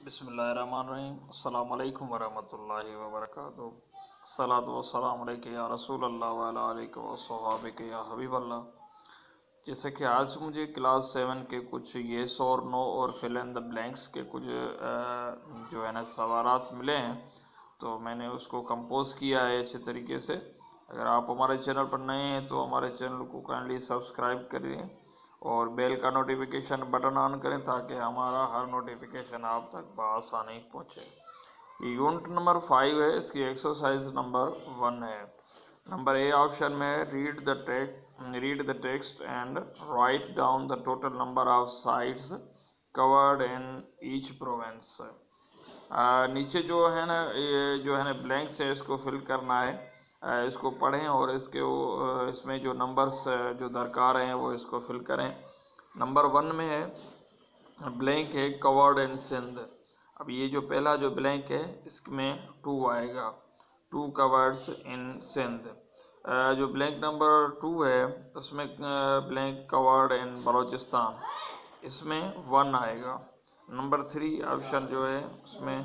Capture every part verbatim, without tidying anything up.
बिस्मिल्लाहिर्रहमानिर्रहीम। अस्सलाम वालेकुम वरहमतुल्लाहि वबरकातुहू। सलातु वस्सलामु अलैका या रसूल अल्लाह व अला आलिका व सहाबिका या हबीब अल्लाह। जैसे कि आज मुझे क्लास सेवन के कुछ येस और नो और फिल इन द ब्लैंक्स के कुछ जो है ना सवालात मिले हैं, तो मैंने उसको कंपोज किया है अच्छे तरीके से। अगर आप हमारे चैनल पर नए हैं तो हमारे चैनल को काइंडली सब्सक्राइब करें और बेल का नोटिफिकेशन बटन ऑन करें ताकि हमारा हर नोटिफिकेशन आप तक बआसानी पहुँचे। यूनिट नंबर फाइव है, इसकी एक्सरसाइज नंबर वन है। नंबर ए ऑप्शन में read the text read the text and write down the total number of sites covered in each province. नीचे जो है ना ये जो है ना ब्लैंक्स है इसको फिल करना है। आ, इसको पढ़ें और इसके वो इसमें जो नंबर्स जो दरकार हैं वो इसको फिल करें। नंबर वन में है ब्लैंक है कवर्ड इन सिंध। अब ये जो पहला जो ब्लैंक है इसमें टू आएगा, टू कवर्ड्स इन सिंध। जो ब्लैंक नंबर टू है उसमें ब्लैंक कवर्ड इन बलूचिस्तान, इसमें वन आएगा। नंबर थ्री ऑप्शन जो है उसमें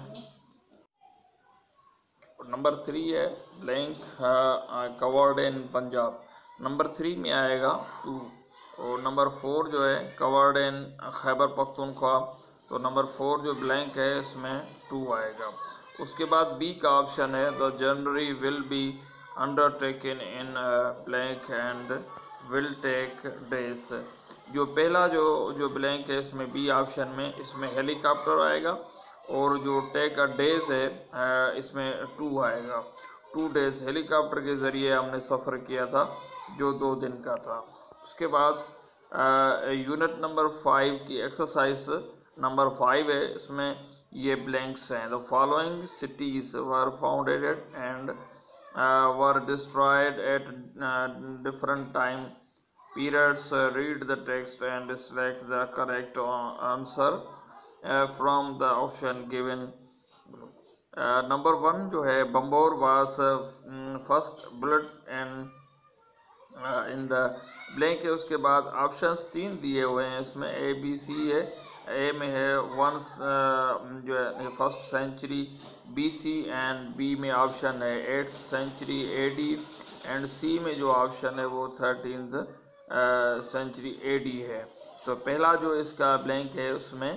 नंबर थ्री है blank covered in Punjab, number three में आएगा टू। और नंबर फोर जो है कवर्ड इन खैबर पख्तूनख्वा, तो नंबर फोर जो ब्लैंक है इसमें टू आएगा। उसके बाद बी का ऑप्शन है the January will be undertaken in blank and will take days. जो पहला जो जो ब्लैंक है इसमें बी ऑप्शन में इसमें हेलीकॉप्टर आएगा और जो टेक अ डेज है इसमें टू आएगा। टू डेज हेलीकॉप्टर के ज़रिए हमने सफ़र किया था जो दो दिन का था। उसके बाद यूनिट नंबर फाइव की एक्सरसाइज नंबर फाइव है, इसमें ये ब्लैंक्स हैं। The following cities were founded and were destroyed at different time periods. Read the text and select the correct answer from the option given. Number one जो है Bambhore was first built and in the blank है। उसके बाद options तीन दिए हुए हैं इसमें ए बी सी है। ए में है वन uh, जो है first century B C and B में ऑप्शन है eighth century A D and C में जो ऑप्शन है वो थर्टीन्थ सेंचुरी ए डी है। तो पहला जो इसका ब्लैंक है उसमें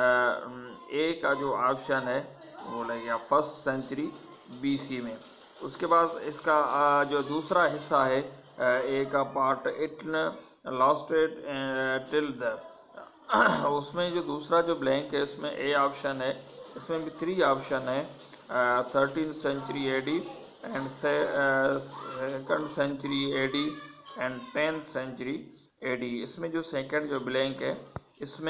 ए का जो ऑप्शन है वो लगेगा फर्स्ट सेंचुरी बी सी में। उसके बाद इसका जो दूसरा हिस्सा है ए का part it lasted till the, उसमें जो दूसरा जो ब्लैंक है इसमें ए ऑप्शन है, इसमें भी थ्री ऑप्शन है thirteen century A D and second century A D and tenth century A D. इसमें जो सेकंड जो ब्लैंक है इसमें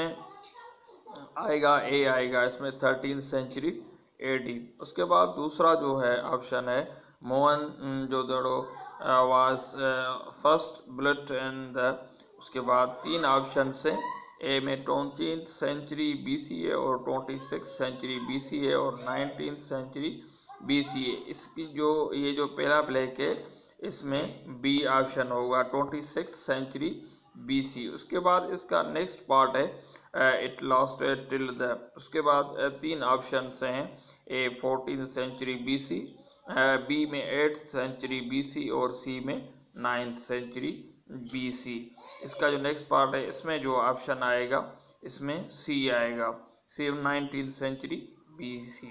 आएगा ए आएगा इसमें थर्टीन सेंचुरी ए डी। उसके बाद दूसरा जो है ऑप्शन है Mohenjo daro was first built in the. उसके बाद तीन ऑप्शन से ए में ट्वेंटी सेंचुरी बी सी है और twenty six century B C है और नाइनटीन सेंचुरी बी सी है। इसकी जो ये जो पहला ब्लैंक है इसमें बी ऑप्शन होगा twenty six century B C. उसके बाद इसका नेक्स्ट पार्ट है इट लास्ट टिल द। उसके बाद तीन ऑप्शन हैं A fourteen century B C, B में एट्थ सेंचुरी बी सी और सी में नाइन्थ सेंचुरी बी सी। इसका जो नेक्स्ट पार्ट है इसमें जो ऑप्शन आएगा इसमें सी आएगा, C nineteen century B C.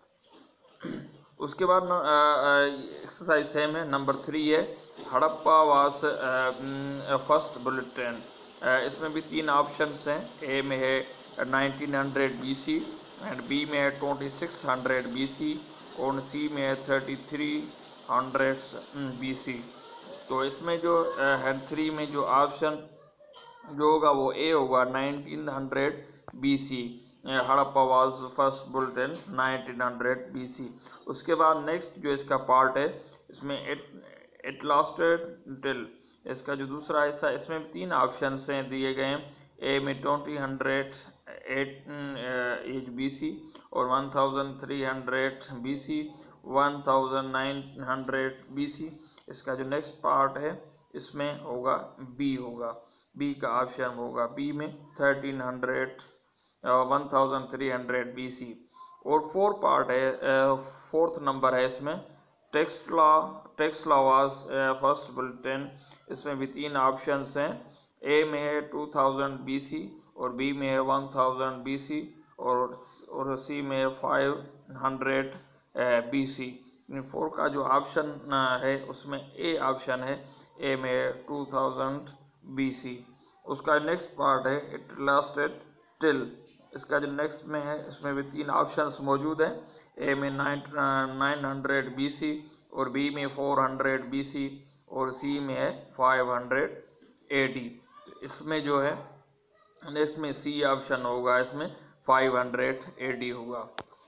उसके बाद एक्सरसाइज सेम है, नंबर थ्री है हड़प्पा वास फर्स्ट बुलेट ट्रेन। इसमें भी तीन ऑप्शन हैं, ए में है nineteen hundred B C and B में है twenty six hundred B C और सी में है thirty three hundred B C. तो इसमें जो है थ्री में जो ऑप्शन जो होगा वो ए होगा nineteen hundred B C. Harappa was first built in nineteen hundred B C. उसके बाद नेक्स्ट जो इसका पार्ट है इसमें इट इट लास्टेड टिल, इसका जो दूसरा हिस्सा इसमें तीन ऑप्शन हैं दिए गए हैं, ए में twenty hundred eight H B C और one thousand three hundred B C, one thousand nine hundred B C. इसका जो नेक्स्ट पार्ट है इसमें होगा बी होगा, बी का ऑप्शन होगा बी में thirteen hundred one thousand three hundred B C. और फोर पार्ट है, फोर्थ नंबर है इसमें Taxila Taxila was first built in. इसमें भी तीन ऑप्शंस हैं, ए में है टू थाउजेंड बी सी और बी में है वन थाउजेंड बी सी और और सी में है फाइव हंड्रेड बी सी। इन फोर का जो ऑप्शन है उसमें ए ऑप्शन है, ए में है टू थाउजेंड बी सी। उसका नेक्स्ट पार्ट है इट लास्टेड टिल। इसका जो नेक्स्ट में है इसमें भी तीन ऑप्शंस मौजूद हैं, ए में नाइन हंड्रेड बी सी और बी में फोर हंड्रेड बी सी और सी में है फाइव हंड्रेड ए डी। इसमें जो है इसमें सी ऑप्शन होगा, इसमें फाइव हंड्रेड ए डी होगा।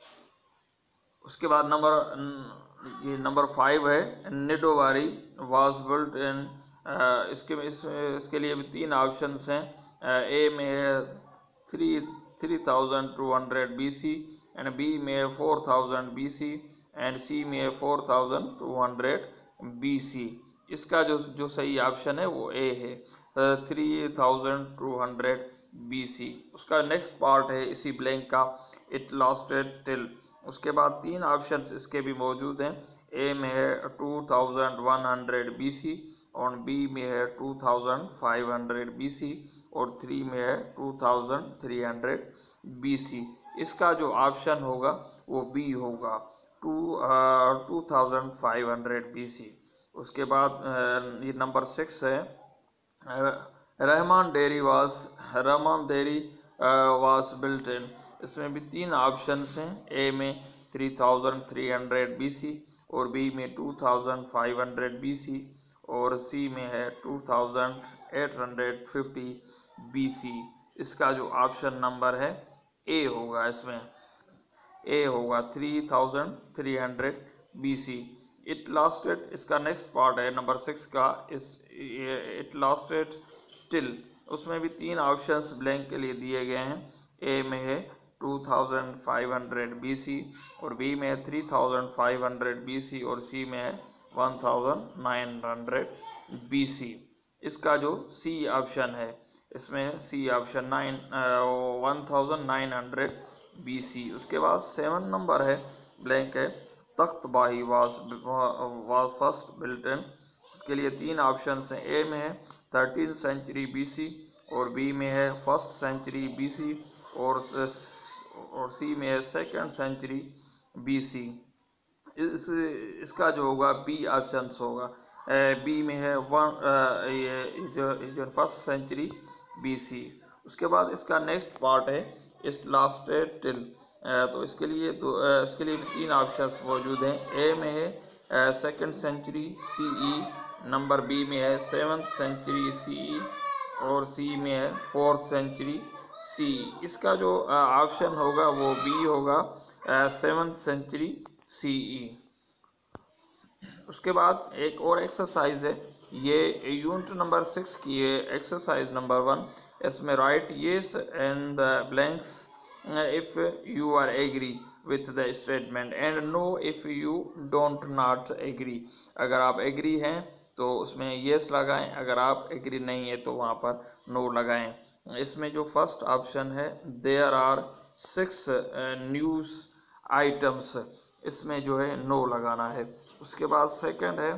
उसके बाद नंबर ये नंबर फाइव है निडोवारी वाज बिल्ट इन। इसके इस, इसके लिए भी तीन ऑप्शंस हैं, ए में है three three thousand two hundred B C and B में है four thousand B C and C में है four thousand two hundred B C. इसका जो जो सही ऑप्शन है वो ए है, three thousand two hundred B C. उसका नेक्स्ट पार्ट है इसी ब्लैंक का इट लास्टेड टिल। उसके बाद तीन ऑप्शंस इसके भी मौजूद हैं, ए में है two thousand one hundred B C और बी में है two thousand five hundred B C और थ्री में है two thousand three hundred B C. इसका जो ऑप्शन होगा वो बी होगा, two two thousand five hundred B C. उसके बाद ये नंबर सिक्स है Rehman Dheri was Rehman Dheri was built in. इसमें भी तीन ऑप्शंस हैं, ए में three thousand three hundred B C और बी में two thousand five hundred B C और सी में है two thousand eight hundred fifty B C. इसका जो ऑप्शन नंबर है ए होगा, इसमें ए होगा three thousand three hundred B C. It lasted इसका नेक्स्ट पार्ट है नंबर सिक्स का इस इट लास्टेड टिल। उसमें भी तीन ऑप्शंस ब्लैंक के लिए दिए गए हैं, ए में है two thousand five hundred B C और बी में है three thousand five hundred B C और सी में है one thousand nine hundred B C. इसका जो सी ऑप्शन है इसमें C option nine one thousand nine hundred B C. उसके बाद सेवन नंबर है ब्लैंक है Takhtbahi was was first built in. उसके लिए तीन ऑप्शंस हैं, ए में है थर्टीन सेंचुरी बी सी और बी में है फर्स्ट सेंचुरी बी सी और और सी में है सेकेंड सेंचुरी बी सी। इस इसका जो होगा बी ऑप्शन होगा, बी में है वन ये जो, जो फर्स्ट सेंचुरी बी सी। उसके बाद इसका नेक्स्ट पार्ट है इस लास्टेड टिल। तो इसके लिए तो इसके लिए भी तीन ऑप्शंस मौजूद हैं, ए में है second century C E, number B में है सेवन्थ सेंचुरी सी ई और सी में है फोर्थ सेंचुरी सी। इसका जो ऑप्शन होगा वो बी होगा, सेवन्थ सेंचुरी सी ई। उसके बाद एक और एक्सरसाइज है, ये यूनिट नंबर सिक्स की है एक्सरसाइज नंबर वन। इसमें write yes and the blanks if you are agree with the statement and no if you don't not agree. अगर आप एग्री हैं तो उसमें येस लगाएं, अगर आप एग्री नहीं है तो वहाँ पर नो लगाएं। इसमें जो फर्स्ट ऑप्शन है there are six news items, इसमें जो है नो लगाना है। उसके बाद सेकंड है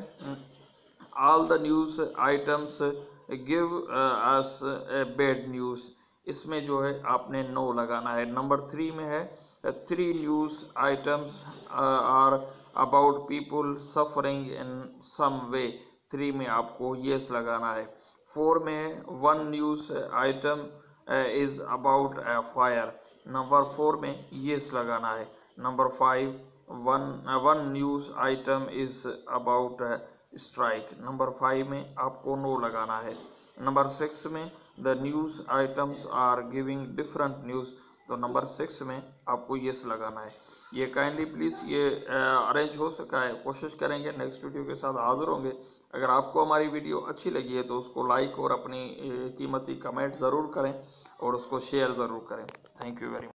all the news items give us bad news, इसमें जो है आपने नो लगाना है। नंबर थ्री में है three news items are about people suffering in some way, three में आपको येस लगाना है। फोर में है one news item is about a fire, number four में येस लगाना है। Number five one one news item is about strike, number five में आपको नो लगाना है। नंबर सिक्स में the news items are giving different news, तो number six में आपको येस लगाना है। ये काइंडली प्लीज़ ये अरेंज हो सका है, कोशिश करेंगे नेक्स्ट वीडियो के साथ हाज़िर होंगे। अगर आपको हमारी वीडियो अच्छी लगी है तो उसको लाइक और अपनी कीमती कमेंट ज़रूर करें और उसको शेयर ज़रूर करें। Thank you very much.